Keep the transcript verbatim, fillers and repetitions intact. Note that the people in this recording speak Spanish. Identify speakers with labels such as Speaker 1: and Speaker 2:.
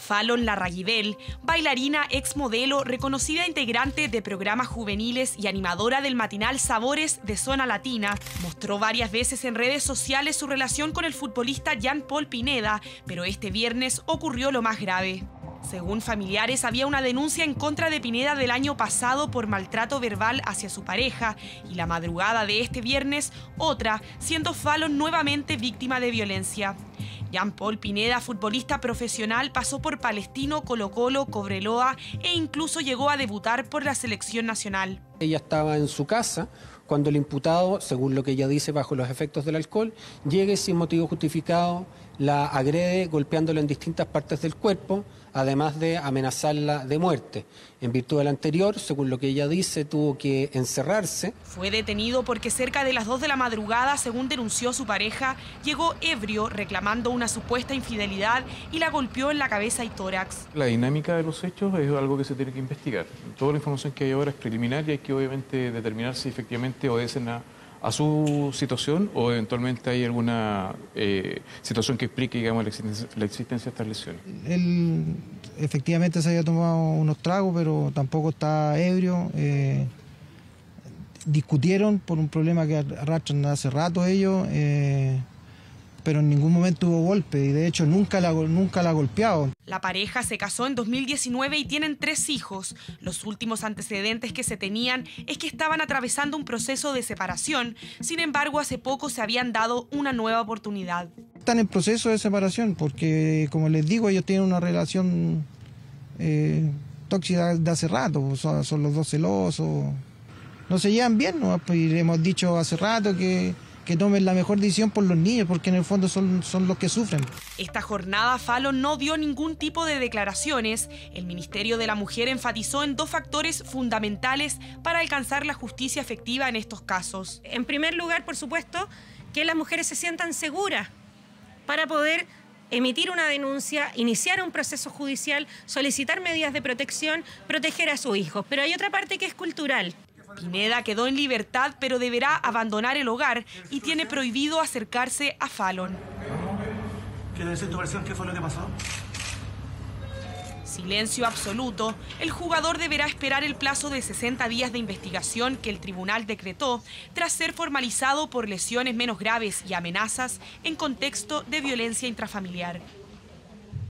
Speaker 1: Fallon Larraguibel, bailarina, exmodelo, reconocida integrante de programas juveniles y animadora del matinal Sabores de Zona Latina, mostró varias veces en redes sociales su relación con el futbolista Jean Paul Pineda, pero este viernes ocurrió lo más grave. Según familiares, había una denuncia en contra de Pineda del año pasado por maltrato verbal hacia su pareja y la madrugada de este viernes, otra, siendo Fallon nuevamente víctima de violencia. Jean Paul Pineda, futbolista profesional, pasó por Palestino, Colo-Colo, Cobreloa e incluso llegó a debutar por la selección nacional.
Speaker 2: Ella estaba en su casa cuando el imputado, según lo que ella dice, bajo los efectos del alcohol, llegue sin motivo justificado, la agrede golpeándola en distintas partes del cuerpo, además de amenazarla de muerte. En virtud del anterior, según lo que ella dice, tuvo que encerrarse.
Speaker 1: Fue detenido porque cerca de las dos de la madrugada, según denunció su pareja, llegó ebrio reclamando una supuesta infidelidad y la golpeó en la cabeza y tórax.
Speaker 3: La dinámica de los hechos es algo que se tiene que investigar. Toda la información que hay ahora es preliminar y hay que obviamente determinar si efectivamente obedecen a, a su situación o eventualmente hay alguna eh, situación que explique, digamos, la existencia, la existencia de estas lesiones.
Speaker 4: Él efectivamente se había tomado unos tragos, pero tampoco está ebrio. Eh, discutieron por un problema que arrastran hace rato ellos, eh, pero en ningún momento hubo golpe y de hecho nunca la, nunca la ha golpeado.
Speaker 1: La pareja se casó en dos mil diecinueve y tienen tres hijos. Los últimos antecedentes que se tenían es que estaban atravesando un proceso de separación. Sin embargo, hace poco se habían dado una nueva oportunidad.
Speaker 4: Están en proceso de separación porque, como les digo, ellos tienen una relación eh, tóxica de hace rato. Son, son los dos celosos. No se llevan bien, ¿no? Pues hemos dicho hace rato que... que tomen la mejor decisión por los niños, porque en el fondo son, son los que sufren.
Speaker 1: Esta jornada Fallon no dio ningún tipo de declaraciones. El Ministerio de la Mujer enfatizó en dos factores fundamentales para alcanzar la justicia efectiva en estos casos.
Speaker 5: En primer lugar, por supuesto, que las mujeres se sientan seguras para poder emitir una denuncia, iniciar un proceso judicial, solicitar medidas de protección, proteger a sus hijos. Pero hay otra parte que es cultural.
Speaker 1: Pineda quedó en libertad, pero deberá abandonar el hogar y tiene prohibido acercarse a Fallon.
Speaker 6: ¿Quieres decir tu versión? ¿Qué fue lo que pasó?
Speaker 1: Silencio absoluto. El jugador deberá esperar el plazo de sesenta días de investigación que el tribunal decretó tras ser formalizado por lesiones menos graves y amenazas en contexto de violencia intrafamiliar.